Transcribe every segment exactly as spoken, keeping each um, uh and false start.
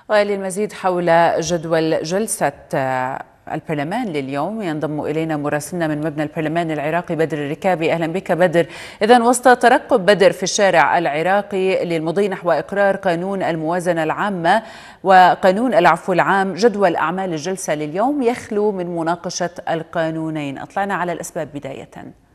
وللمزيد حول جدول جلسة البرلمان لليوم ينضم إلينا مراسلنا من مبنى البرلمان العراقي بدر الركابي. أهلا بك بدر. إذن وسط ترقب بدر في الشارع العراقي للمضي نحو إقرار قانون الموازنة العامة وقانون العفو العام، جدول أعمال الجلسة لليوم يخلو من مناقشة القانونين. أطلعنا على الأسباب بداية.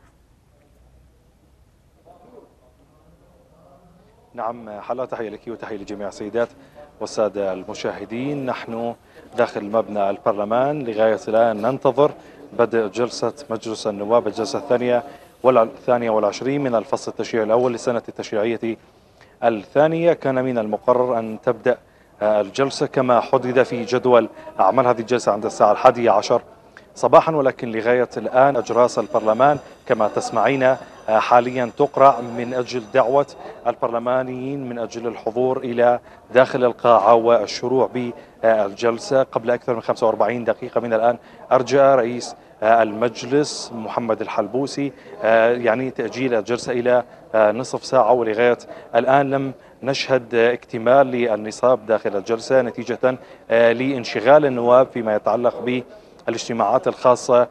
نعم حلا، تحية لك وتحية لجميع السيدات والسادة المشاهدين. نحن داخل مبنى البرلمان لغاية الآن ننتظر بدء جلسة مجلس النواب، الجلسة الثانية والثانية والعشرين من الفصل التشريعي الأول للسنة التشريعية الثانية. كان من المقرر أن تبدأ الجلسة كما حدد في جدول أعمال هذه الجلسة عند الساعة الحادية عشر صباحا، ولكن لغاية الآن أجراس البرلمان كما تسمعين حاليا تقرع من أجل دعوة البرلمانيين من أجل الحضور إلى داخل القاعة والشروع بالجلسة. قبل أكثر من خمسة وأربعين دقيقة من الآن أرجأ رئيس المجلس محمد الحلبوسي يعني تأجيل الجلسة إلى نصف ساعة، ولغاية الآن لم نشهد اكتمال للنصاب داخل الجلسة نتيجة لانشغال النواب فيما يتعلق ب الاجتماعات الخاصة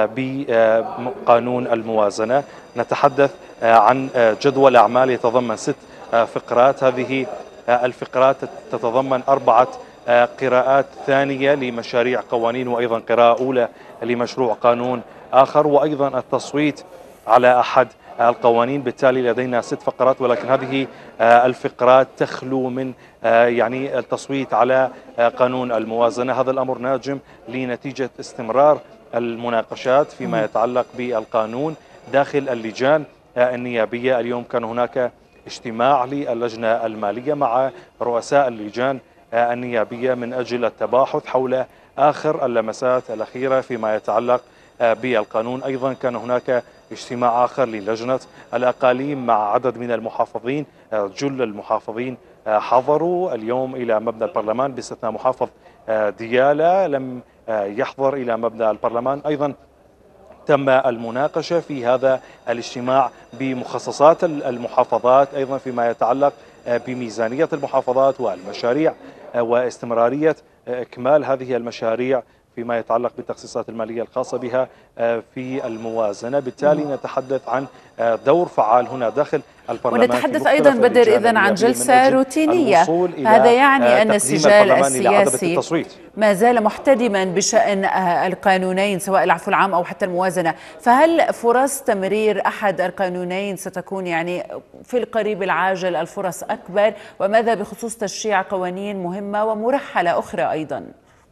بقانون الموازنة. نتحدث عن جدول أعمال يتضمن ست فقرات. هذه الفقرات تتضمن أربعة قراءات ثانية لمشاريع قوانين، وأيضا قراءة أولى لمشروع قانون آخر، وأيضا التصويت على أحد القوانين. بالتالي لدينا ست فقرات، ولكن هذه الفقرات تخلو من يعني التصويت على قانون الموازنة. هذا الأمر ناجم لنتيجة استمرار المناقشات فيما يتعلق بالقانون داخل اللجان النيابية. اليوم كان هناك اجتماع للجنة المالية مع رؤساء اللجان النيابية من أجل التباحث حول آخر اللمسات الأخيرة فيما يتعلق بالقانون. أيضا كان هناك اجتماع آخر للجنة الأقاليم مع عدد من المحافظين. جل المحافظين حضروا اليوم إلى مبنى البرلمان باستثناء محافظ ديالى لم يحضر إلى مبنى البرلمان. أيضا تم المناقشة في هذا الاجتماع بمخصصات المحافظات، أيضا فيما يتعلق بميزانية المحافظات والمشاريع واستمرارية إكمال هذه المشاريع فيما يتعلق بالتخصيصات المالية الخاصة بها في الموازنة. بالتالي نتحدث عن دور فعال هنا داخل البرلمان. ونتحدث أيضا بدر إذن عن جلسة روتينية، هذا يعني أن السجال السياسي ما زال محتدما بشأن القانونين سواء العفو العام أو حتى الموازنة. فهل فرص تمرير أحد القانونين ستكون يعني في القريب العاجل الفرص أكبر؟ وماذا بخصوص تشريع قوانين مهمة ومرحلة أخرى أيضا؟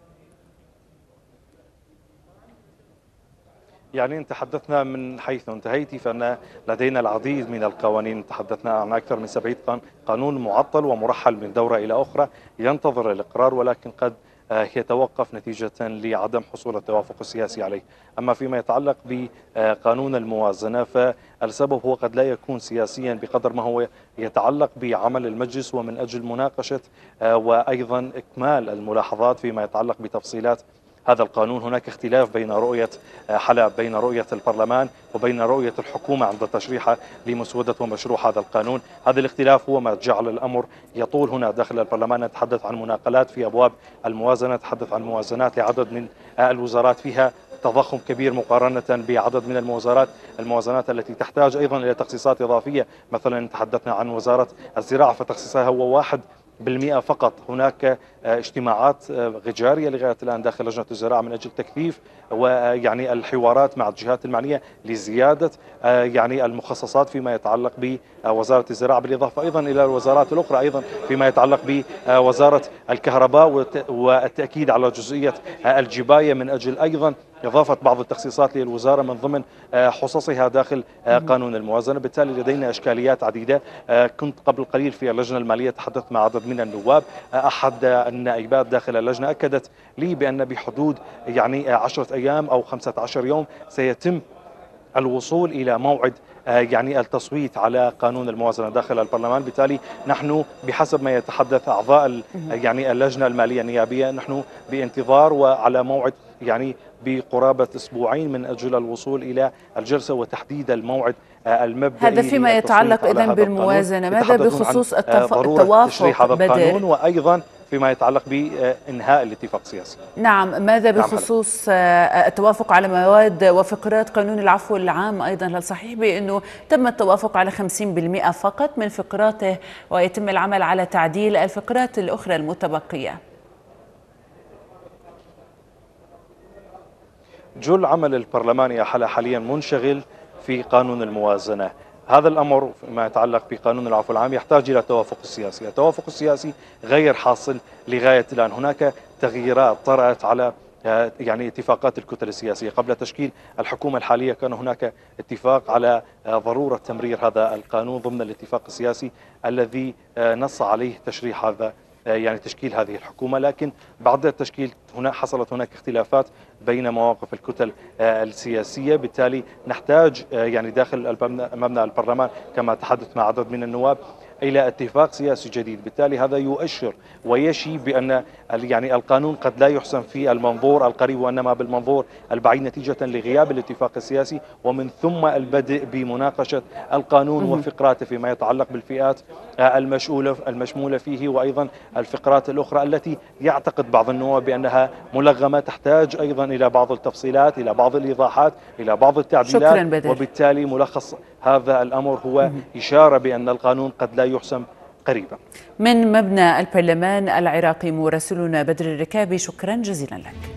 يعني تحدثنا من حيث انتهيت فأن لدينا العديد من القوانين. تحدثنا عن أكثر من سبعين قانون معطل ومرحل من دورة إلى أخرى ينتظر الإقرار، ولكن قد يتوقف نتيجة لعدم حصول التوافق السياسي عليه. أما فيما يتعلق بقانون الموازنة فالسبب هو قد لا يكون سياسيا بقدر ما هو يتعلق بعمل المجلس ومن أجل مناقشة وأيضا إكمال الملاحظات فيما يتعلق بتفصيلات هذا القانون. هناك اختلاف بين رؤية حلا بين رؤية البرلمان وبين رؤية الحكومة عند تشريحها لمسودة ومشروع هذا القانون. هذا الاختلاف هو ما جعل الأمر يطول هنا داخل البرلمان. نتحدث عن مناقلات في أبواب الموازنة، نتحدث عن موازنات لعدد من الوزارات فيها تضخم كبير مقارنة بعدد من الموازنات الموازنات التي تحتاج أيضا إلى تخصيصات إضافية. مثلا تحدثنا عن وزارة الزراعة فتخصيصها هو واحد بالمئة فقط. هناك اجتماعات غجارية لغاية الآن داخل لجنة الزراعة من أجل تكثيف ويعني الحوارات مع الجهات المعنية لزيادة يعني المخصصات فيما يتعلق بوزارة الزراعة، بالإضافة أيضا إلى الوزارات الأخرى أيضا فيما يتعلق بوزارة الكهرباء والتأكيد على جزئية الجباية من أجل أيضا إضافة بعض التخصيصات للوزارة من ضمن حصصها داخل قانون الموازنة. بالتالي لدينا إشكاليات عديدة. كنت قبل قليل في اللجنة المالية تحدثت مع عدد من النواب. أحد النائبات داخل اللجنة أكدت لي بأن بحدود يعني عشرة أيام أو خمسة عشر يوم سيتم الوصول إلى موعد يعني التصويت على قانون الموازنة داخل البرلمان. بالتالي نحن بحسب ما يتحدث أعضاء يعني اللجنة المالية النيابية نحن بانتظار وعلى موعد يعني بقرابة أسبوعين من أجل الوصول إلى الجلسة وتحديد الموعد المبدئي. هذا فيما يتعلق إذن بالموازنة. ماذا بخصوص التوافق بدر؟ وأيضا فيما يتعلق بإنهاء الاتفاق السياسي. نعم، ماذا بخصوص التوافق على مواد وفقرات قانون العفو العام أيضا؟ هل صحيح بأنه تم التوافق على خمسين بالمئة فقط من فقراته ويتم العمل على تعديل الفقرات الأخرى المتبقية؟ جل عمل البرلمان حاليا منشغل في قانون الموازنة. هذا الأمر فيما يتعلق بقانون العفو العام يحتاج إلى توافق سياسي. التوافق السياسي غير حاصل لغاية الآن. هناك تغييرات طرأت على يعني اتفاقات الكتل السياسية. قبل تشكيل الحكومة الحالية كان هناك اتفاق على ضرورة تمرير هذا القانون ضمن الاتفاق السياسي الذي نص عليه تشريح هذا يعني تشكيل هذه الحكومة، لكن بعد التشكيل هنا حصلت هناك اختلافات بين مواقف الكتل السياسية، بالتالي نحتاج يعني داخل مبنى البرلمان كما تحدث مع عدد من النواب إلى اتفاق سياسي جديد. بالتالي هذا يؤشر ويشي بأن يعني القانون قد لا يحسن في المنظور القريب وإنما بالمنظور البعيد نتيجة لغياب الاتفاق السياسي، ومن ثم البدء بمناقشة القانون وفقراته فيما يتعلق بالفئات المشمولة المشمولة فيه، وأيضا الفقرات الأخرى التي يعتقد بعض النواب بأنها ملغمة تحتاج أيضا إلى بعض التفصيلات، إلى بعض الإيضاحات، إلى بعض التعديلات. وبالتالي ملخص هذا الأمر هو إشارة بأن القانون قد لا يحسم قريبا. من مبنى البرلمان العراقي مراسلنا بدر الركابي، شكرا جزيلا لك.